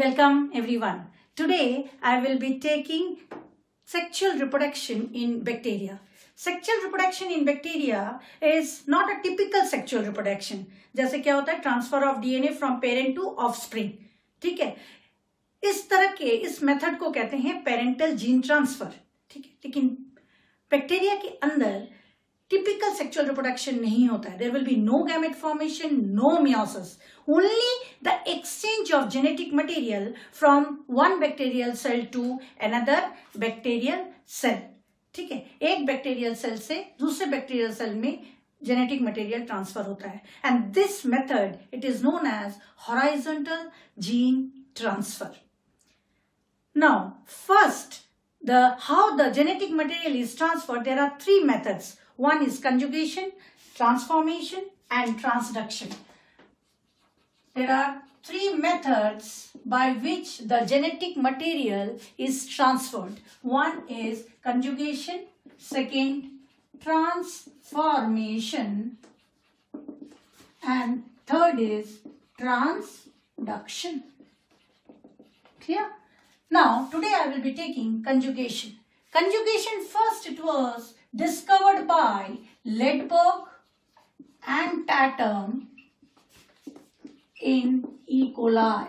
Welcome everyone. Today I will be taking sexual reproduction in bacteria. Sexual reproduction in bacteria is not a typical sexual reproduction. जैसे क्या होता है transfer of DNA from parent to offspring. ठीक है, इस तरह के इस मेथड को कहते हैं पेरेंटल जीन ट्रांसफर. ठीक है, लेकिन बैक्टीरिया के अंदर typical sexual reproduction नहीं होता है. There will be no gamete formation, no meiosis. Only the exchange of genetic material from one bacterial cell to another bacterial cell. ठीक है, एक bacterial cell से दूसरे bacterial cell में genetic material transfer होता है. And this method, it is known as horizontal gene transfer. Now, first, how the genetic material is transferred, there are three methods. One is conjugation, transformation and transduction. There are three methods by which the genetic material is transferred. One is conjugation, second transformation and third is transduction. Clear? Now today I will be taking conjugation. Conjugation, first it was discovered by Ledberg and Tatum in E. coli.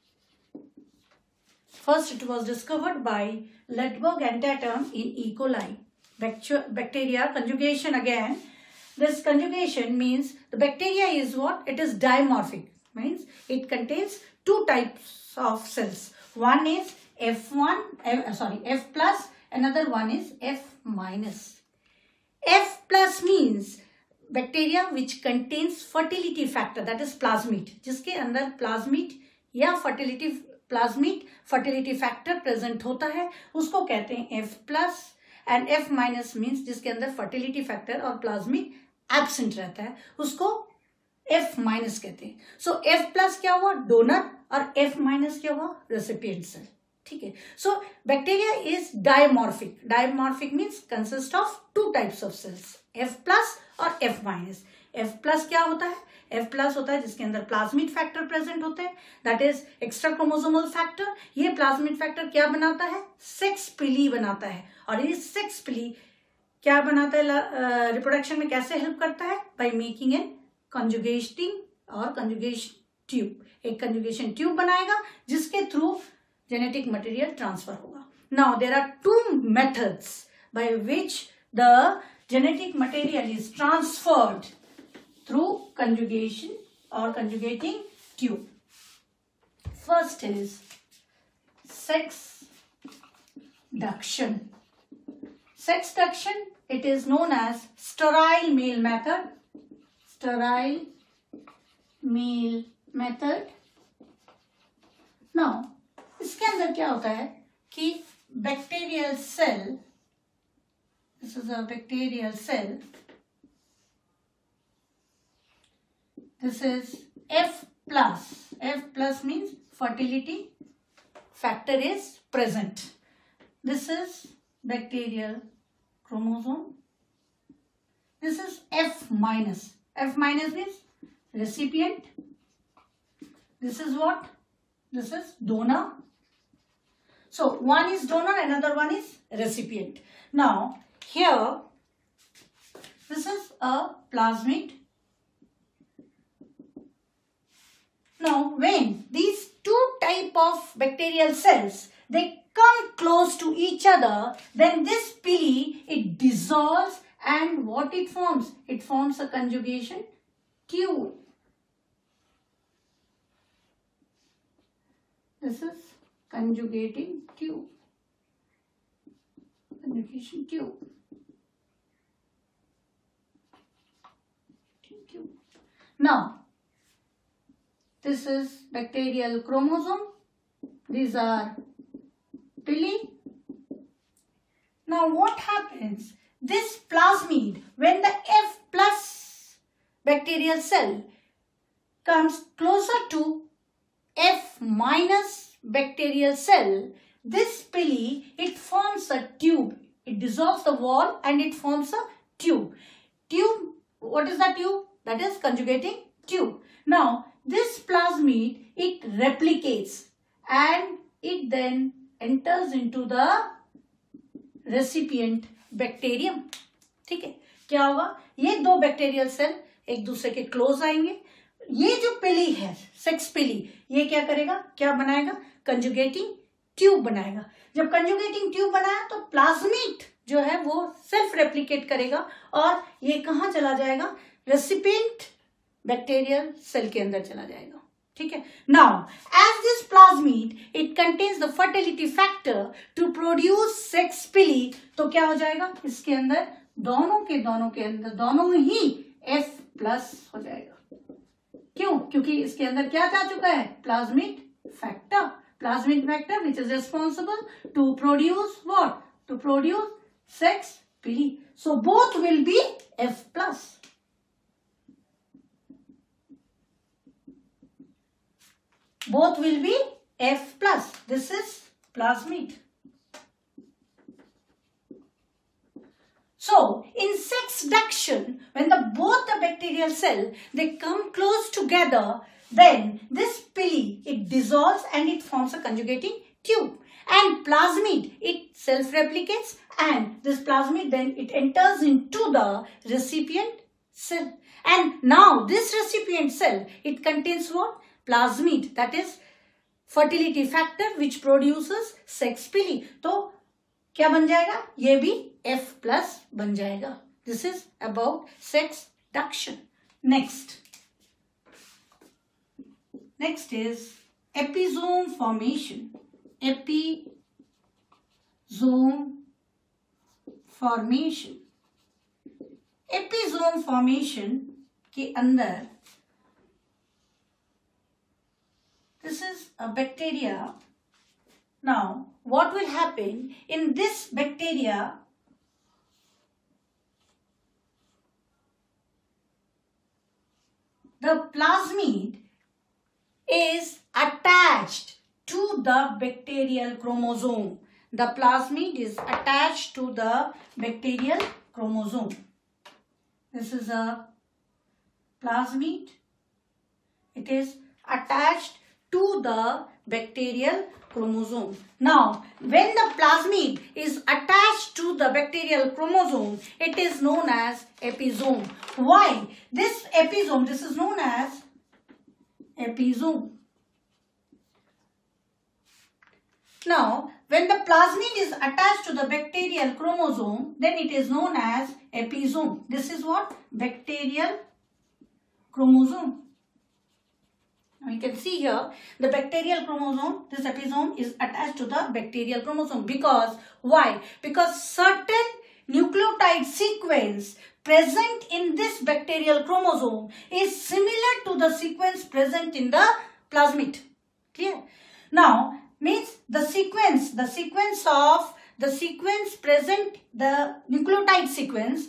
First it was discovered by Ledberg and Tatum in E. coli. Bacteria conjugation again. This conjugation means the bacteria is what? It is dimorphic. Means it contains two types of cells. One is F plus, another one is F minus. F plus means bacteria which contains fertility factor, that is plasmid. जिसके अंदर plasmid या fertility factor present होता है उसको कहते हैं F plus. And F minus means जिसके अंदर fertility factor और plasmid absent रहता है उसको F minus कहते हैं. So F plus क्या हुआ? डोनर. और F minus क्या हुआ? Recipient cell. ठीक है. So bacteria is dimorphic. Dimorphic means consist of two types of cells, F plus और F माइनस. F प्लस क्या होता है? F प्लस होता है जिसके अंदर प्लाज्मिड फैक्टर प्रेजेंट होते हैं, that is extra chromosomal factor. ये प्लाज्मिड फैक्टर क्या बनाता है? सेक्स पिली बनाता है. और ये सेक्स पिली क्या बनाता है? रिप्रोडक्शन में कैसे हेल्प करता है? बाय मेकिंग एन कंजुगेटिंग और कंजुगेशन ट्यूब. एक कंजुगेशन ट्यूब बनाएगा जिसके थ्रू genetic material transfer होगा. Now there are two methods by which the genetic material is transferred through conjugation or conjugating tube. First is sexduction. Sexduction, it is known as sterile meal method. Sterile meal method. Now इसके अंदर क्या होता है कि bacterial cell, this is a bacterial cell, this is F plus. F plus means fertility factor is present. This is bacterial chromosome. This is F minus. F minus means recipient. This is what? This is donor. So one is donor, another one is recipient. Now here this is a plasmid. Now when these two type of bacterial cells they come close to each other, then this pili it dissolves and what it forms? It forms a conjugation tube. This is conjugating tube. Conjugation tube. Now, this is bacterial chromosome. These are pili. Now, what happens? This plasmid, when the F plus bacterial cell comes closer to F minus bacterial cell, this pili, it forms a tube. It dissolves the wall and it forms a tube. Tube, what is that tube? That is conjugating tube. Now, this plasmid, it replicates. and it then enters into the recipient bacterium. ठीक है, क्या होगा, ये दो bacterial cell एक दूसरे के close आएंगे. ये जो पिली है, सेक्स पिली, ये क्या करेगा, क्या बनाएगा, कंजुगेटिंग ट्यूब बनाएगा. जब कंजुगेटिंग ट्यूब बनाया तो प्लाज्मिड जो है वो सेल्फ रेप्लिकेट करेगा और ये कहाँ चला जाएगा, रेसिपिएंट बैक्टीरियल सेल के अंदर चला जाएगा. ठीक है. Now as this plasmid it contains the fertility factor to produce sex pili, तो क्या हो जाएगा, इसके अंदर दोनों के अंदर दोनों ही F+ हो जाएगा. क्यों, क्योंकि इसके अंदर क्या जा चुका है, plasmid factor which is responsible to produce what, to produce sex pili. So both will be F+. Both will be F+. This is plasmid. So, in sex duction, when both the bacterial cell, they come close together, then this pili, it dissolves and it forms a conjugating tube. And plasmid, it self-replicates, and this plasmid then it enters into the recipient cell. And now this recipient cell, it contains what? Plasmid, that is fertility factor which produces sex pili. तो क्या बन जाएगा, ये भी F+ बन जाएगा. This is about sex duction. Next is episome formation. Episome formation के अंदर, this is a bacteria. Now, what will happen in this bacteria? The plasmid is attached to the bacterial chromosome. The plasmid is attached to the bacterial chromosome. This is a plasmid. It is attached to the bacterial chromosome. Now, when the plasmid is attached to the bacterial chromosome, it is known as episome. Why? This episome, this is known as episome. Now, when the plasmid is attached to the bacterial chromosome, then it is known as episome. This is what? Bacterial chromosome. Now you can see here the bacterial chromosome, this episome is attached to the bacterial chromosome. Because, why? Because certain nucleotide sequence present in this bacterial chromosome is similar to the sequence present in the plasmid. Clear? Now, means the sequence present, the nucleotide sequence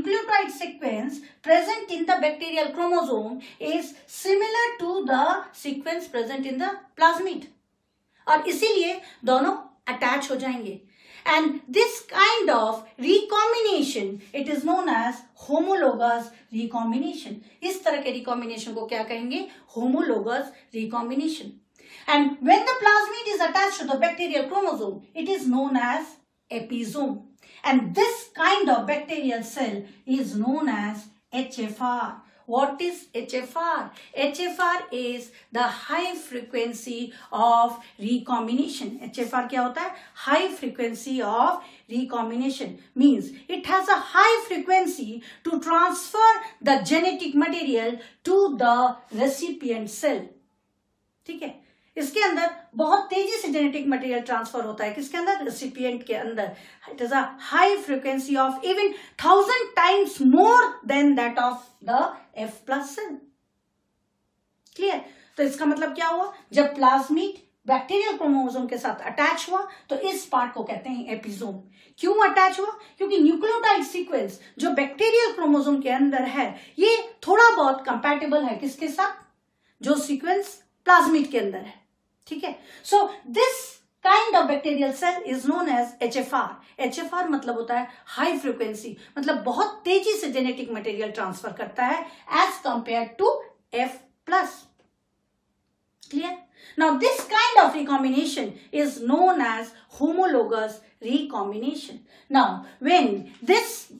present in the bacterial chromosome is similar to the sequence present in the plasmid. और इसीलिए दोनों attach हो जाएंगे. And this kind of recombination, it is known as homologous recombination. इस तरह के recombination को क्या कहेंगे? Homologous recombination. And when the plasmid is attached to the bacterial chromosome, it is known as episome. And this kind of bacterial cell is known as HFR. What is HFR? HFR is the high frequency of recombination. HFR क्या होता है? High frequency of recombination means it has a high frequency to transfer the genetic material to the recipient cell. ठीक है? इसके अंदर बहुत तेजी से जेनेटिक मटेरियल ट्रांसफर होता है. किसके अंदर? रेसिपिएंट के अंदर. It is a high frequency of even 1000 times more than that of the F+ cell. Clear? तो इसका मतलब क्या हुआ? जब प्लाज्मिड बैक्टीरियल क्रोमोसोम के साथ अटैच हुआ तो इस पार्ट को कहते हैं एपिसोम. क्यों अटैच हुआ? क्योंकि न्यूक्लियोटाइड सीक्वेंस जो बैक्टीरियल क्रोमोसोम के अंदर है ये थोड़ा बहुत कंपैटिबल है किसके साथ? जो सीक्वेंस प्लाज्मिड के अंदर है. ठीक है. So this kind of bacterial cell is known as HFR. HFR मतलब होता है हाई फ्रीक्वेंसी, मतलब बहुत तेजी से जेनेटिक मटेरियल ट्रांसफर करता है as compare to F+. Clear? Now this kind of recombination is known as homologous recombination. Now when this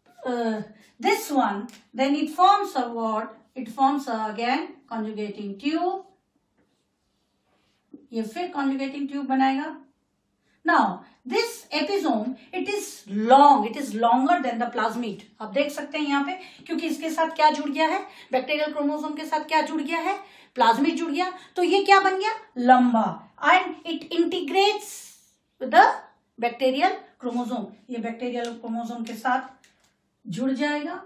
one, then it forms a what? It forms again conjugating tube. ये फिर conjugating tube बनाएगा. Now this episome, it is long, it is longer than the plasmid. आप देख सकते हैं यहाँ पे, क्योंकि इसके साथ क्या जुड़ गया है, बैक्टीरियल क्रोमोसोम के साथ क्या जुड़ गया है, प्लाज्मिड जुड़ गया, तो ये क्या बन गया, लंबा, and it integrates the bacterial chromosome. ये बैक्टीरियल क्रोमोसोम के साथ जुड़ जाएगा.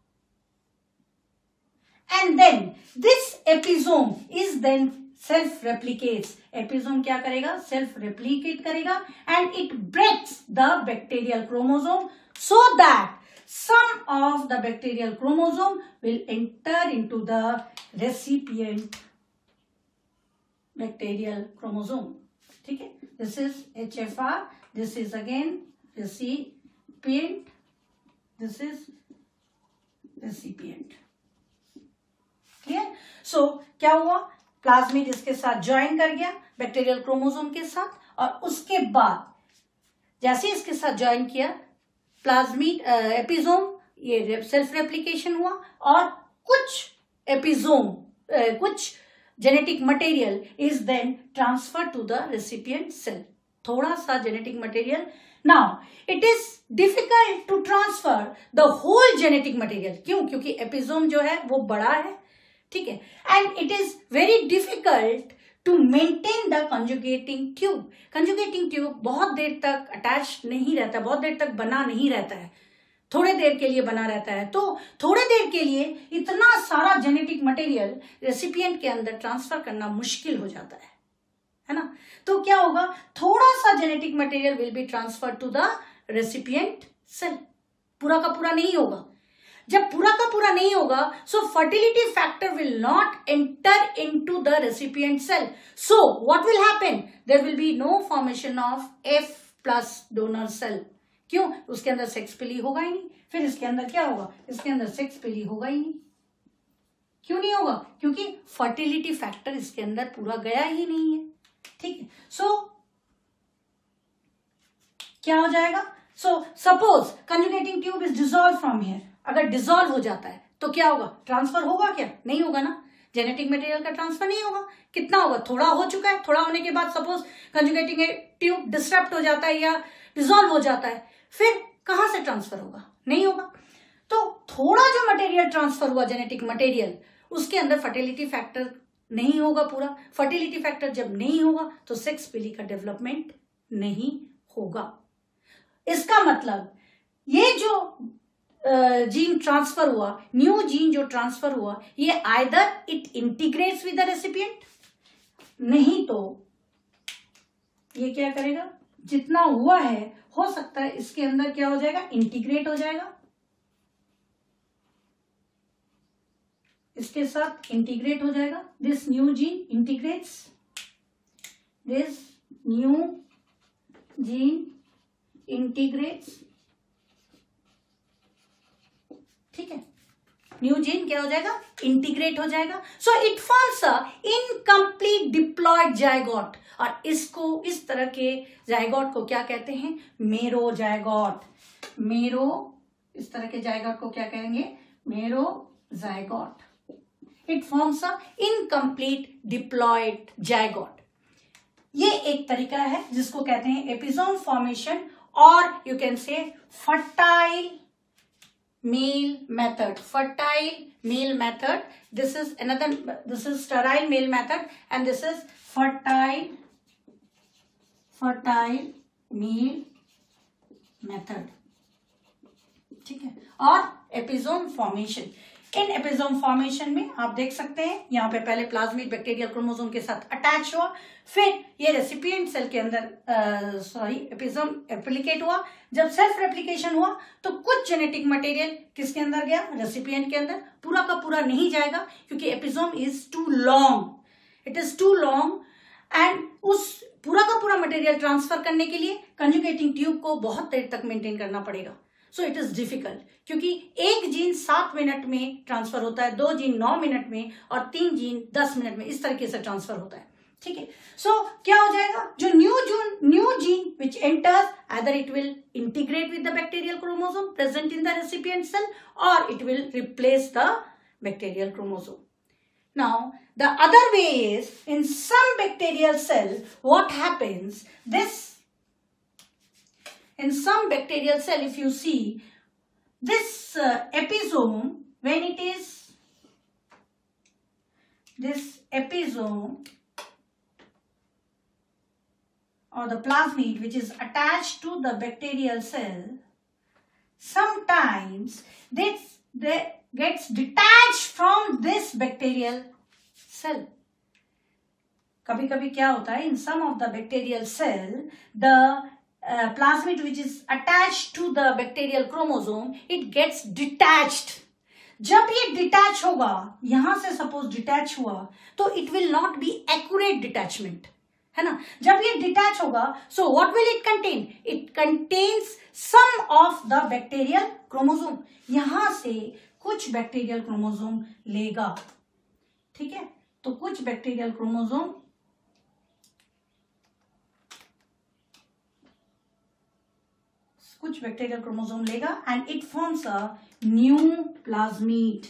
And then this episome is then self replicates. Episome क्या करेगा, सेल्फ रेप्लिकेट करेगा, and it breaks the bacterial chromosome so that some of the bacterial chromosome will enter into the recipient bacterial chromosome. ठीक है, this is HFR, this is again recipient, this is recipient. Clear? So क्या हुआ, plasmid इसके साथ join कर गया bacterial chromosome के साथ, और उसके बाद जैसे इसके साथ ज्वाइन किया प्लाज्मिड एपिसोम, ये सेल्फ रेप्लिकेशन हुआ, और कुछ एपिसोम कुछ genetic material is then transfer to the recipient cell. थोड़ा सा genetic material. Now it is difficult to transfer the whole genetic material. क्यों? क्योंकि एपिसोम जो है वो बड़ा है. ठीक है, and it is very difficult to maintain the conjugating tube. Conjugating tube बहुत देर तक अटैच नहीं रहता, बहुत देर तक बना नहीं रहता है, थोड़े देर के लिए बना रहता है. तो थोड़े देर के लिए इतना सारा जेनेटिक मटेरियल रेसिपिएंट के अंदर ट्रांसफर करना मुश्किल हो जाता है ना. तो क्या होगा, थोड़ा सा genetic material will be transfer to the recipient cell. पूरा का पूरा नहीं होगा. जब पूरा का पूरा नहीं होगा, so fertility factor will not enter into the recipient cell. So what will happen, there will be no formation of F+ donor cell. क्यों? उसके अंदर सेक्स पिली होगा ही नहीं. फिर इसके अंदर क्या होगा, इसके अंदर सेक्स पिली होगा ही नहीं. क्यों नहीं होगा? क्योंकि फर्टिलिटी फैक्टर इसके अंदर पूरा गया ही नहीं है. ठीक है, सो क्या हो जाएगा, so suppose conjugating tube is dissolve from here. अगर डिसॉल्व हो जाता है तो क्या होगा, ट्रांसफर होगा क्या, नहीं होगा ना. जेनेटिक मटेरियल का ट्रांसफर नहीं होगा. कितना होगा, थोड़ा हो चुका है. थोड़ा होने के बाद सपोज कंजुगेटिंग ट्यूब डिस्टर्ब हो जाता है या डिसॉल्व हो जाता है, फिर कहां से ट्रांसफर होगा, नहीं होगा. तो थोड़ा जो मटेरियल ट्रांसफर हुआ जेनेटिक मटेरियल, उसके अंदर फर्टिलिटी फैक्टर नहीं होगा पूरा. फर्टिलिटी फैक्टर जब नहीं होगा तो सेक्स पिली का डेवलपमेंट नहीं होगा. इसका मतलब ये जो जीन ट्रांसफर हुआ, न्यू जीन जो ट्रांसफर हुआ, ये either it integrates with the recipient, नहीं तो ये क्या करेगा, जितना हुआ है हो सकता है इसके अंदर क्या हो जाएगा, इंटीग्रेट हो जाएगा, इसके साथ इंटीग्रेट हो जाएगा. This new gene integrates, this new gene integrates. ठीक है, न्यू जीन क्या हो जाएगा, इंटीग्रेट हो जाएगा. So it forms a incomplete diploid zygote. और इसको, इस तरह के जायगोट को क्या कहते हैं, मेरो जायगोट. मेरो, इस तरह के जायगोट को क्या कहेंगे, merozygote. It forms a incomplete diploid zygote. ये एक तरीका है जिसको कहते हैं एपिसोम फॉर्मेशन, और you can say fertile male method. Fertile male method. This is another, this is sterile male method, and this is fertile male method. ठीक है, और एपिसोम फॉर्मेशन. इन एपिसोम फॉर्मेशन में आप देख सकते हैं यहाँ पे पहले प्लाज्मिड बैक्टीरियल क्रोमोसोम के साथ अटैच हुआ, फिर ये रेसिपिएंट सेल के अंदर एपिसोम रेप्लिकेट हुआ. जब सेल्फ रेप्लिकेशन हुआ तो कुछ जेनेटिक मटेरियल किसके अंदर गया, रेसिपिएंट के अंदर. पूरा का पूरा नहीं जाएगा क्योंकि episome is too long, it is too long, and उस पूरा का पूरा मटेरियल ट्रांसफर करने के लिए कंजुगेटिंग ट्यूब को बहुत देर तक मेंटेन करना पड़ेगा. सो इट इज डिफिकल्ट, क्योंकि एक जीन 7 मिनट में ट्रांसफर होता है, 2 जीन 9 मिनट में और 3 जीन 10 मिनट में, इस तरीके से ट्रांसफर होता है। ठीक है, सो क्या हो जाएगा, जो new gene which enters, either it will integrate with the bacterial chromosome present in the recipient cell or it will replace the bacterial chromosome. Now the other way is, in some bacterial cell what happens, in some bacterial cell, if you see this episome, when it is this episome or the plasmid which is attached to the bacterial cell, sometimes this gets detached from this bacterial cell. कभी कभी क्या होता है, in some of the bacterial cell, the plasmid which is attached to the bacterial chromosome, it gets detached. जब ये detach होगा, यहां से सपोज डिटैच हुआ, तो it will not be accurate detachment, है ना। जब ये डिटैच होगा, so what will it contain, it contains some of the bacterial chromosome, यहां से कुछ बैक्टीरियल क्रोमोसोम लेगा। ठीक है, तो कुछ बैक्टीरियल क्रोमोसोम लेगा and it forms a new plasmid.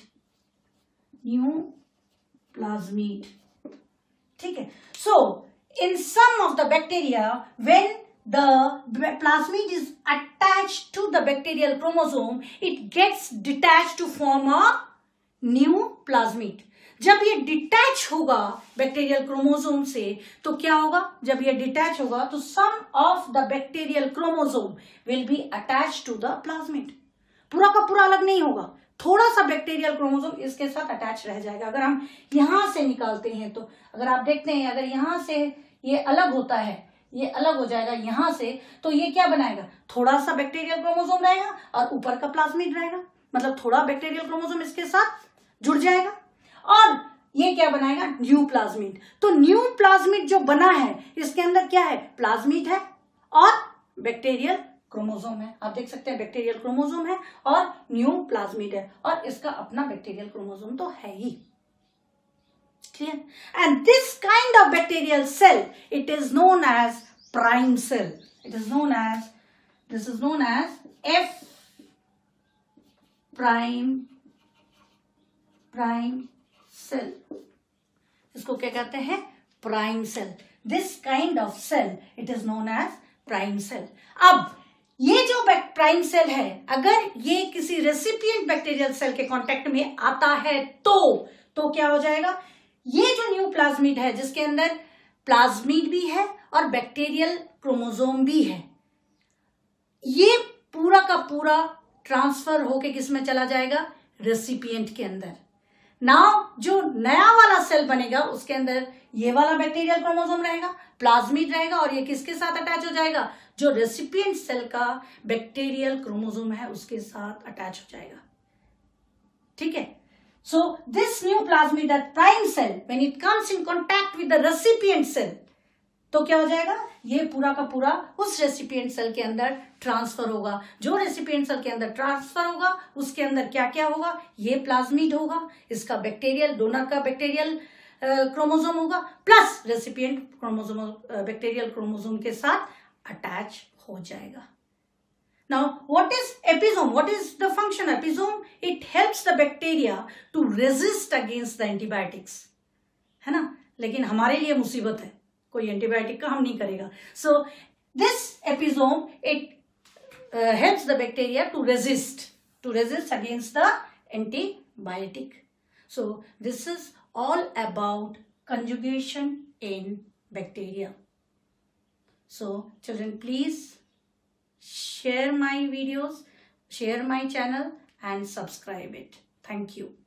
ठीक है, सो in some of the bacteria, when the plasmid is attached to the bacterial chromosome, it gets detached to form a new plasmid. जब ये डिटैच होगा bacterial chromosome से, तो क्या होगा, जब ये डिटैच होगा तो some of the bacterial chromosome will be attach to the plasmid. पूरा का पूरा अलग नहीं होगा, थोड़ा सा बैक्टीरियल क्रोमोसोम इसके साथ अटैच रह जाएगा। अगर हम यहां से निकालते हैं तो अगर आप देखते हैं, अगर यहां से ये अलग होता है, ये अलग हो जाएगा यहां से, तो ये क्या बनाएगा, थोड़ा सा बैक्टीरियल क्रोमोसोम रहेगा और ऊपर का प्लाज्मिड रहेगा, मतलब थोड़ा बैक्टीरियल क्रोमोसोम इसके साथ जुड़ जाएगा और ये क्या बनाएगा, न्यू प्लाज्मिड। तो न्यू प्लाज्मिड जो बना है, इसके अंदर क्या है, प्लाज्मिड है और बैक्टीरियल क्रोमोसोम है। आप देख सकते हैं बैक्टीरियल क्रोमोसोम है और न्यू प्लाज्मिड है और इसका अपना बैक्टीरियल क्रोमोसोम तो है ही। Clear? And this kind of bacterial cell, it is known as prime cell. This is known as F prime cell. इसको क्या कहते हैं, prime cell. This kind of cell, it is known as prime cell. अब ये जो prime cell है, अगर ये किसी रेसिपिएंट बैक्टीरियल सेल के कांटेक्ट में आता है तो क्या हो जाएगा, ये जो न्यू प्लाज्मिड है, जिसके अंदर प्लाज्मिड भी है और बैक्टीरियल क्रोमोसोम भी है, ये पूरा का पूरा ट्रांसफर होके किसमें चला जाएगा, रेसिपिएंट के अंदर। नाउ जो नया वाला सेल बनेगा, उसके अंदर ये वाला बैक्टीरियल क्रोमोसोम रहेगा, प्लाज्मिड रहेगा और ये किसके साथ अटैच हो जाएगा, जो रेसिपिएंट सेल का बैक्टीरियल क्रोमोसोम है उसके साथ अटैच हो जाएगा। ठीक है, so this new plasmid, that prime cell, when it comes in contact with the recipient cell, तो क्या हो जाएगा, ये पूरा का पूरा उस रेसिपिएंट सेल के अंदर ट्रांसफर होगा। जो रेसिपिएंट सेल के अंदर ट्रांसफर होगा, उसके अंदर क्या क्या होगा, ये प्लाज्मिड होगा, इसका बैक्टीरियल, डोनर का बैक्टीरियल क्रोमोसोम होगा, plus recipient chromosome bacterial chromosome के साथ अटैच हो जाएगा। Now, what is episome? What is the function? Episome, it helps the bacteria to resist against the antibiotics, है ना। लेकिन हमारे लिए मुसीबत है, कोई एंटीबायोटिक का हम नहीं करेगा। So, this episome, it helps the bacteria to resist against the antibiotic. So, this is all about conjugation in bacteria. So, children, please share my videos, share my channel and subscribe it. Thank you.